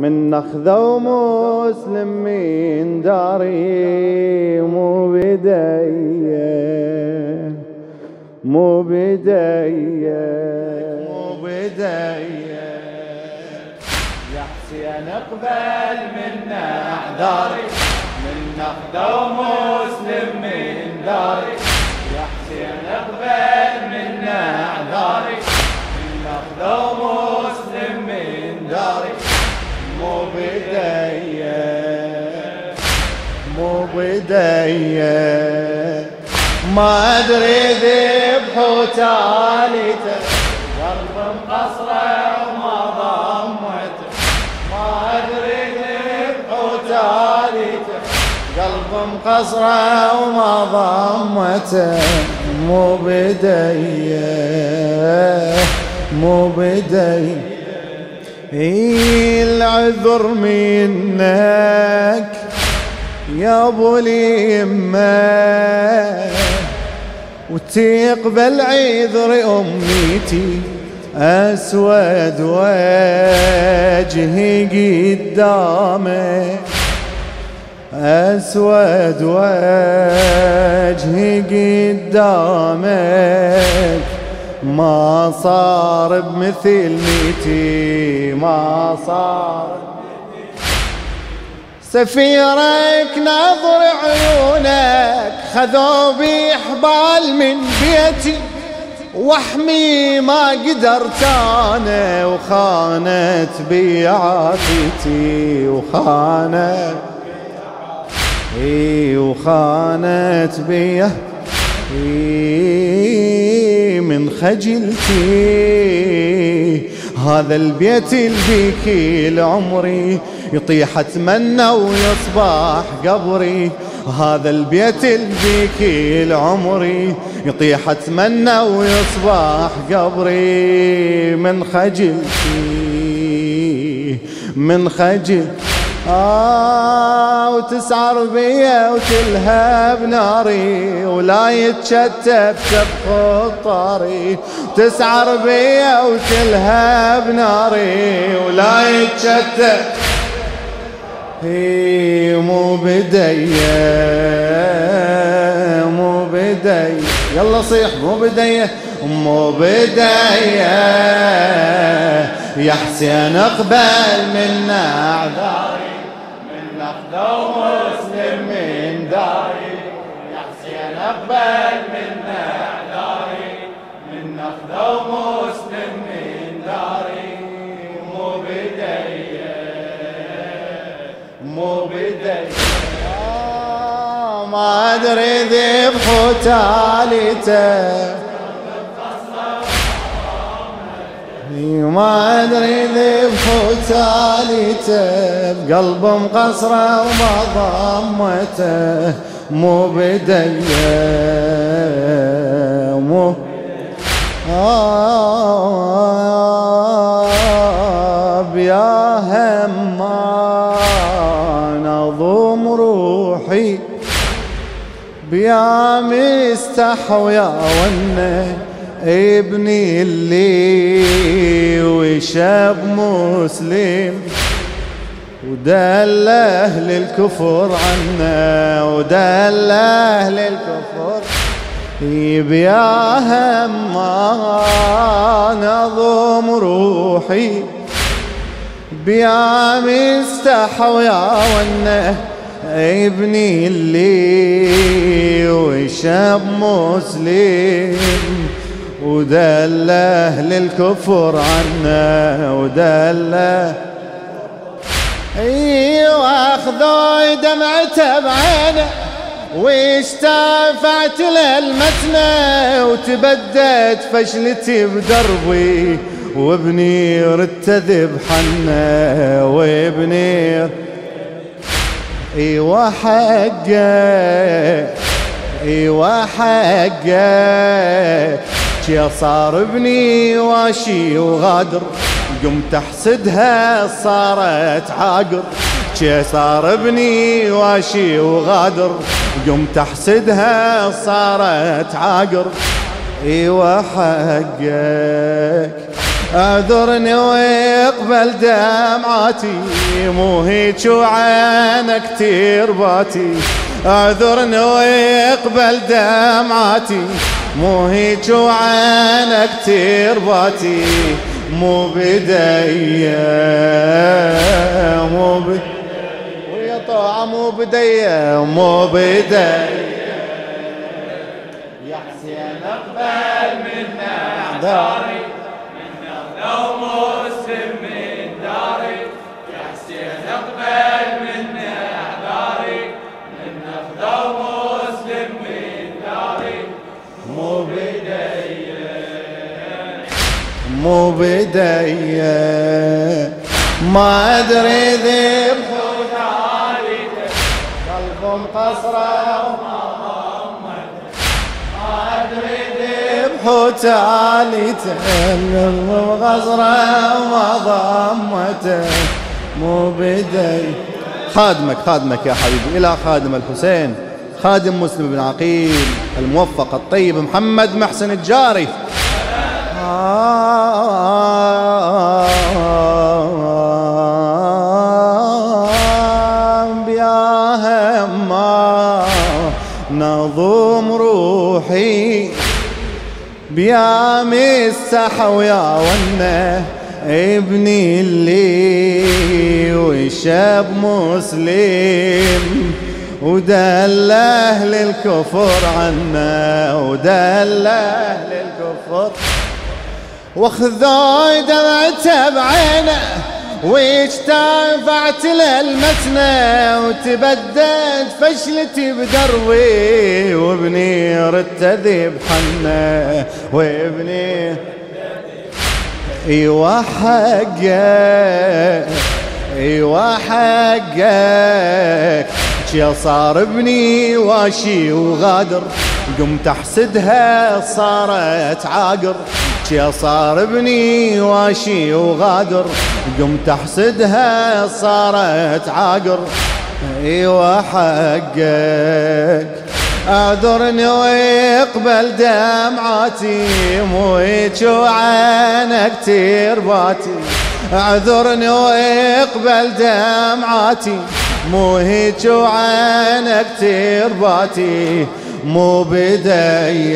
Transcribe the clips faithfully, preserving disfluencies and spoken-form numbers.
من نخذة ومسلم من داري مو بداية مو بداية مو بداية يا حسين اقبل منا اعذاري من نخذة ومسلم من داري يا حسين اقبل منا اعذاري من نخذة ومسلم من داري مو بداية مو بداية ما أدري ذبح وتاليته قلب مقصرة وما ضمته ما أدري ذبح وتاليته قلب مقصرة وما ضمته مو بداية مو بداية العذر منك يا ابو اليمه وتقبل عذر اميتي اسود وجهي قدامك اسود وجهي قدامك ما صار بمثل ميتي ما صار سفيرك نظر عيونك خذوا بحبال من بيتي واحمي ما قدرت انا وخانت بي عافيتي وخانت اي وخانت بي من خجلتي هذا البيت اللي كل عمري يطيح اتمنى ويصبح قبري هذا البيت اللي كل عمري يطيح اتمنى ويصبح قبري من خجلتي من خجل آه وتسعر بيا وتلهب ناري ولا يتشتت بخطاري تسعر بيا وتلهب ناري ولا يتشتت هي مو بداية مو بداية يلا صيح مو بداية مو بداية يا حسين اقبل منا اعذاري من نخذة ومسلم من داري يا حسين اقبل منا اعذاري من نخذة ومسلم من داري مو بداية مو بداية آه ما ادري ذبح وتاليته ما ادري ذبح وتاليته بقلب مقصرة وما ضمته مو بداية مو آه يا همان اضم روحي بيا مستحوى يا ونه ابني اللي وشاب مسلم ودل اهل الكفر عنا ودل اهل الكفر يبيا همان اضم روحي بيا مستحوى يا ونه ابني اللي وشاب مسلم ودل اهل الكفر عنا ودل ايوه اخذوا دمعته بعينه واشتفعت للمتنه وتبدت فشلتي بدربي وابني ردت ذبحنا وابني ايوه حقه ايوه حقه يا صار ابني واشي وغادر قمت احسدها صارت عاقر يا صار ابني واشي وغادر قمت احسدها صارت عاقر ايوه حقك اعذرني واقبل دمعاتي، مو هيك وعينك ترباتي. اعذرني واقبل دمعاتي، مو هيك وعينك ترباتي. مو بدي مو بدي ويا طاعة مو بدي مو بدي يا حسين اقبل منا اعذاري، منا لو مسلم من داري. يا حسين اقبل منا اعذاري، منا لو مسلم من داري. مو بدي مو بدي ما ادري ذبحوا تعاليته، قلبهم قصره وما ضمته. ما ادري ذبحوا تعاليته، قلبهم قصره وما ضمته. مو بدي. خادمك خادمك يا حبيبي، الى خادم الحسين، خادم مسلم بن عقيل الموفق الطيب محمد محسن الجاري. بيا هما نظم روحي، بيا مسح ويا ونه ابني اللي وشاب مسلم، ودل أهل الكفر عنا، ودل أهل الكفر. واخذوا دمعته بعينه واجتافعت للمتنة، وتبدد فشلتي بدروي، وابني ردت ذبحنا، وابني ايوا حقك ايوا حقك. يا صار ابني واشي وغادر، قمت احسدها صارت عاقر. يا صار ابني واشي وغادر، قمت احسدها صارت عاقر. ايوا حقك اعذرني واقبل دمعاتي، مو هيك وعينك ترباتي. اعذرني واقبل دمعاتي، مو هيك وعينك ترباتي. مو بدي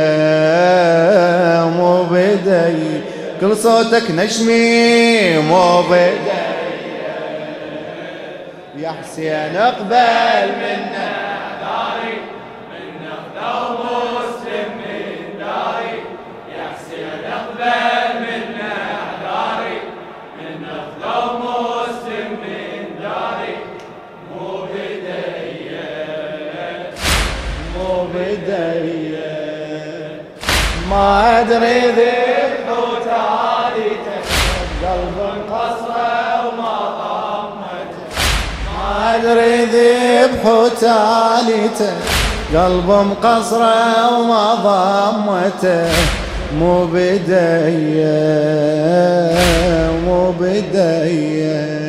مو بدي كل صوتك نشمي. مو بدي يا حسين اقبل منا اعذاري، منا لو مسلم من داري. يا حسين اقبل منا اعذاري، منا لو مسلم من داري. مو بدي مو بدي ما ادري ذبحوا تعاليته، قلب قصره وما ضمته. ما ادري ذبحوا تعاليته، قلب مقصره وما ضمته. مو بدي مو بدي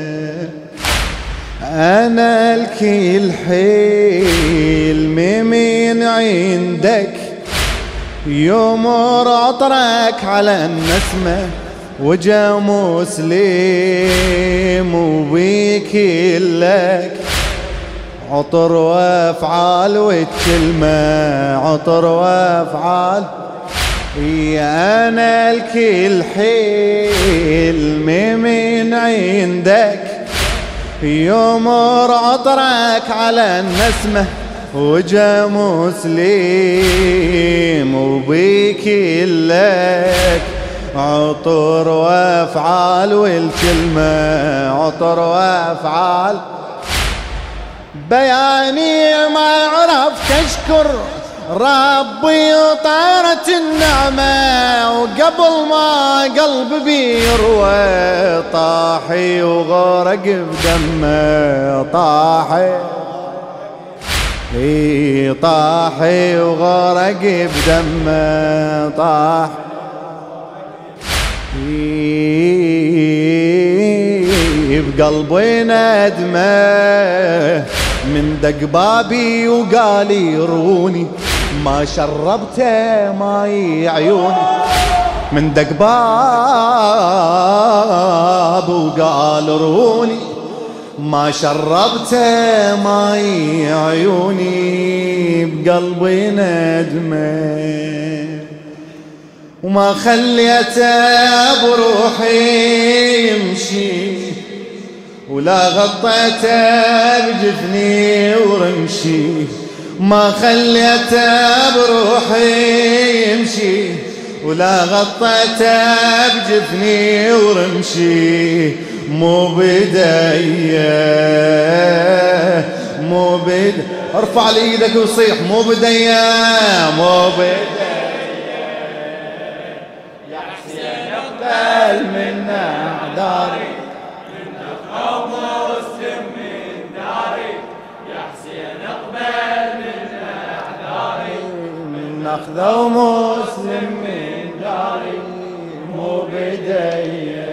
أنا الكل حلم من عندك، يمر عطرك على النسمة وجا مسلم وبيك لك عطر وافعال والكلمة عطر وافعال. يا أنا الكل حلم من عندك، يمر عطرك على النسمة وجا مسلم وبيك لك عطر وافعال والكلمة عطر وافعال. بياني ما عرفت اشكر ربي طارت النعمة، وقبل ما قلبي بيروى طاحي وغرق بدمه طاحي اي طاحي وغرق بدمه طاح. بقلبي ندمه من دق بابي وقال يروني، ما شربته ماي عيوني من دق باب وقال روني ما شربته ماي عيوني بقلبي ندمه وما خليته بروحي يمشي ولا غطيته بجفني ورمشي ما خليته بروحي يمشي ولا غطيته بجفني ورمشي مو بداية مو بد ارفع لي ايدك وصيح مو بداية مو بداية يا حسين اقبل منا اعذاري منا قوم مسلم من داري يا حسين اقبل منا اعذاري ناخذه مسلم من داري مو بداية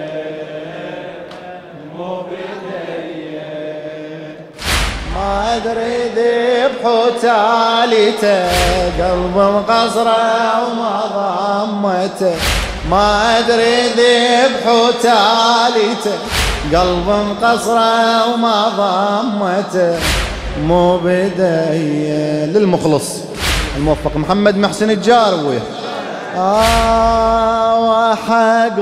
مو بداية ما ادري ذبح تاليته قلب مقصره وما ضمته ما ادري ذبح تاليته قلب مقصره وما ضمته مو بداية للمخلص الموفق محمد محسن الجاروي آه وحق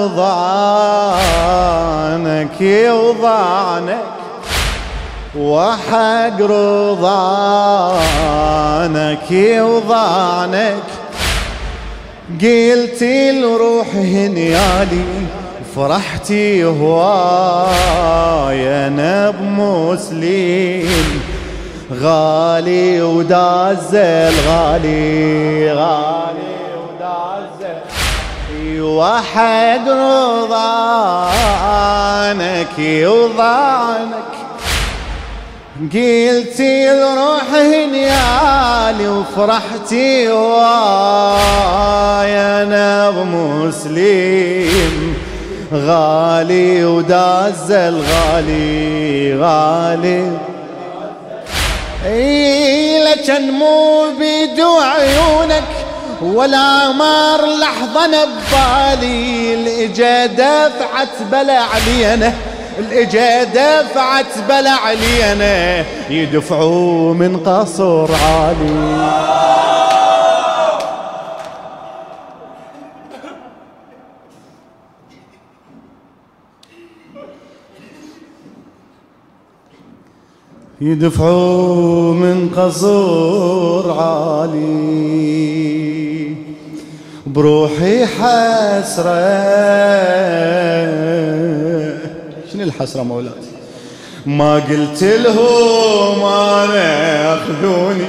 رضانك وضعنك وحق رضانك وضعنك قلتي الروح هنيالي فرحتي هواي انا بمسلم غالي ودازل غالي غالي ودازل وحق رضانك وضعنك قلتي الروح هنيالي وفرحتي واي انا بمسلم غالي ودازل غالي غالي اي لكن مو بدو عيونك ولا مر لحظة نبالي الاجا دفعت بلا علينا الاجا دفعت بلا علينا يدفعوا من قصر عالي يدفعوا من قصر عالي بروحي حسرة شنو الحسرة مولاتي ما قلت لهم انا ياخذوني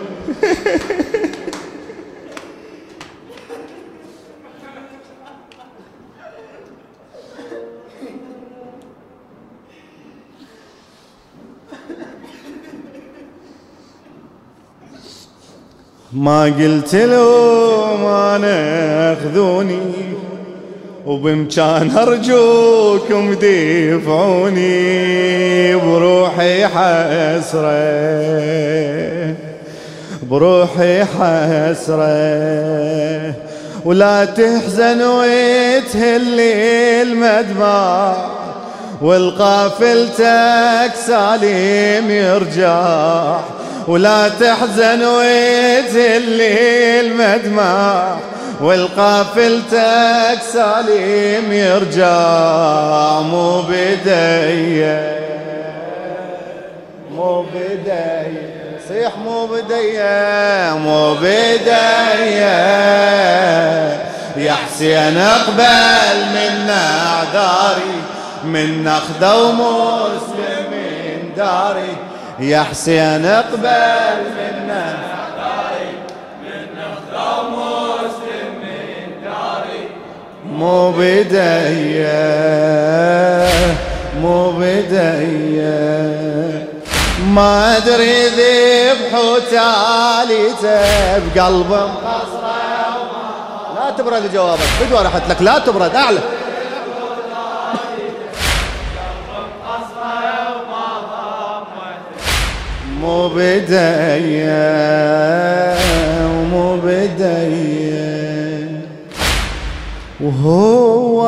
ما قلت لهم انا اخذوني وبامكان ارجوكم دفعوني بروحي حسره بروحي حسره ولا تحزن وتهلي المدمع والقافلتك سالم يرجع ولا تحزن وتهلي المدمع والقافلتك سالم يرجع مو بداية مو بداية صيح مو بداية مو بداية يا حسين اقبل منا اعذاري من اخذه ومسلم من داري يا حسين اقبل منا اعذاري من اخذه ومسلم من داري مو بداية مو بداية ما ادري ذبح تاليته بقلب مقصره لا تبرد جوابك بدوى راحت لك لا تبرد اعلى مو بداية ومو بداية وهو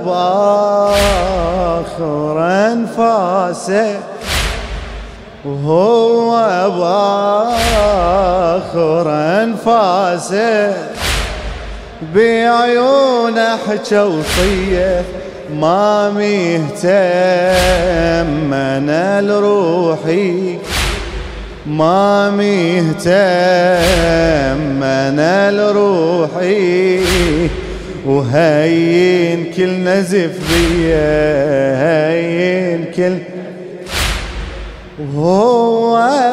بآخر أنفاسه وهو بآخر أنفاسه بعيونه حكى وصيه ما مهتم أنا لروحي ما مهتم أنا لروحي وهين كل نزف بيا هين كل وهو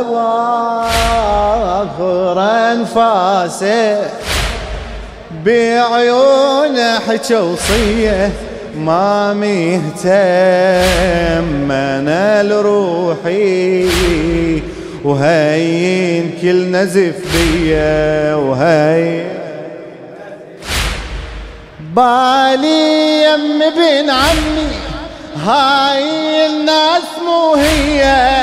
بآخر أنفاسه بعيونه حكى وصيه ما مهتم أنا لروحي وهين كل نزف بيا وهين بالي يم بن عمي هاي الناس مو هي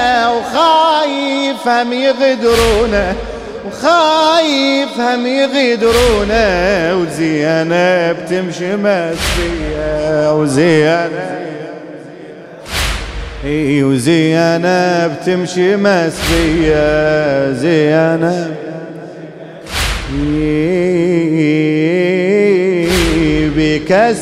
وخايف هم يغدرونه وخايف هم يغدرونه وزينب تمشي مسفية وزينب اي وزينب تمشي مسفية زينب بك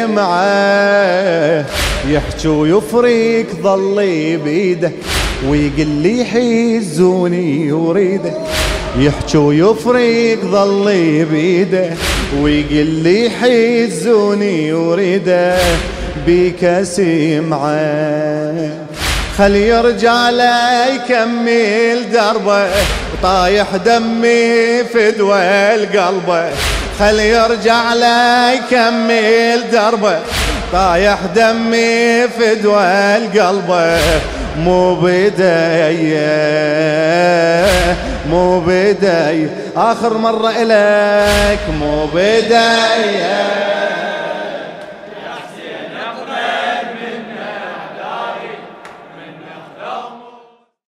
سمعه يحكي ويفرق ظلي بيده ويقل لي حيزوني يريده يحكي ويفرق ظلي بيده ويقل لي حيزوني يريده بك سمعه خل يرجع لا يكمل دربه وطايح دمي فدوى القلبه خل يرجع لا يكمل دربه طايح دمي فدوى القلبه مو بداية مو بداية آخر مرة إليك مو بداية